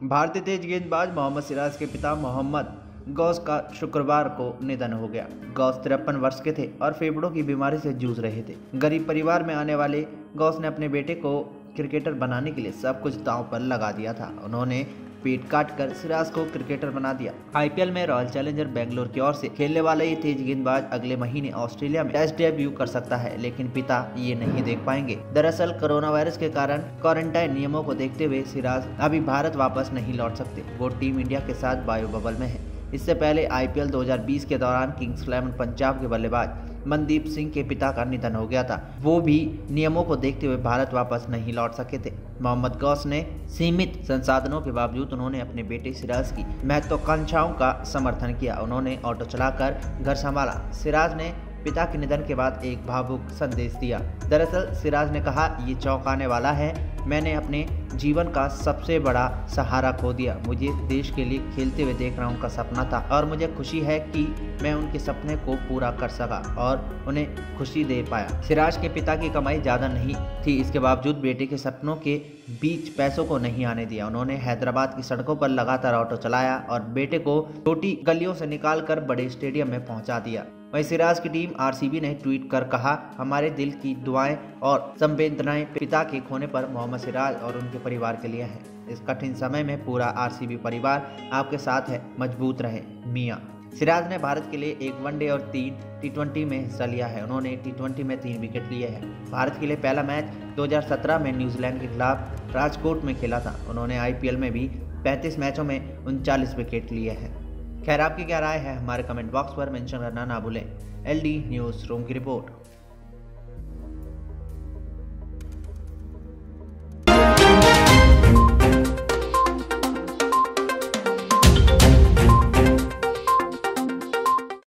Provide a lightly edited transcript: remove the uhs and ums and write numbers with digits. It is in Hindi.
भारतीय तेज गेंदबाज मोहम्मद सिराज के पिता मोहम्मद गौस का शुक्रवार को निधन हो गया। गौस 53 वर्ष के थे और फेफड़ों की बीमारी से जूझ रहे थे। गरीब परिवार में आने वाले गौस ने अपने बेटे को क्रिकेटर बनाने के लिए सब कुछ दांव पर लगा दिया था। उन्होंने पेट काट कर सिराज को क्रिकेटर बना दिया। आईपीएल में रॉयल चैलेंजर बेंगलोर की ओर से खेलने वाला ये तेज गेंदबाज अगले महीने ऑस्ट्रेलिया में टेस्ट डेब्यू कर सकता है, लेकिन पिता ये नहीं देख पाएंगे। दरअसल कोरोना वायरस के कारण क्वारंटाइन नियमों को देखते हुए सिराज अभी भारत वापस नहीं लौट सकते। वो टीम इंडिया के साथ बायो बबल में है। इससे पहले आईपीएल 2020 के दौरान किंग्स इलेवन पंजाब के बल्लेबाज मनदीप सिंह के पिता का निधन हो गया था। वो भी नियमों को देखते हुए भारत वापस नहीं लौट सके थे। मोहम्मद गौस ने सीमित संसाधनों के बावजूद उन्होंने अपने बेटे सिराज की महत्वाकांक्षाओं का समर्थन किया। उन्होंने ऑटो चलाकर घर संभाला। सिराज ने पिता के निधन के बाद एक भावुक संदेश दिया। दरअसल सिराज ने कहा, ये चौंकाने वाला है। मैंने अपने जीवन का सबसे बड़ा सहारा खो दिया। मुझे देश के लिए खेलते हुए देखना उनका सपना था और मुझे खुशी है कि मैं उनके सपने को पूरा कर सका और उन्हें खुशी दे पाया। सिराज के पिता की कमाई ज़्यादा नहीं थी, इसके बावजूद बेटे के सपनों के बीच पैसों को नहीं आने दिया। उन्होंने हैदराबाद की सड़कों पर लगातार ऑटो चलाया और बेटे को छोटी गलियों से निकालकर बड़े स्टेडियम में पहुंचा दिया। वहीं सिराज की टीम आरसीबी ने ट्वीट कर कहा, हमारे दिल की दुआएं और संवेदनाएं पिता के खोने पर मोहम्मद सिराज और उनके परिवार के लिए हैं। इस कठिन समय में पूरा आरसीबी परिवार आपके साथ है। मजबूत रहे मियां। सिराज ने भारत के लिए एक वनडे और 3 टी20 में हिस्सा लिया है। उन्होंने टी20 में 3 विकेट लिए हैं। भारत के लिए पहला मैच 2017 में न्यूजीलैंड के खिलाफ राजकोट में खेला था। उन्होंने आईपीएल में भी 35 मैचों में 39 विकेट लिए हैं। खैर, आपकी क्या राय है हमारे कमेंट बॉक्स पर मेंशन करना ना भूलें। एलडी न्यूज़ रूम की रिपोर्ट।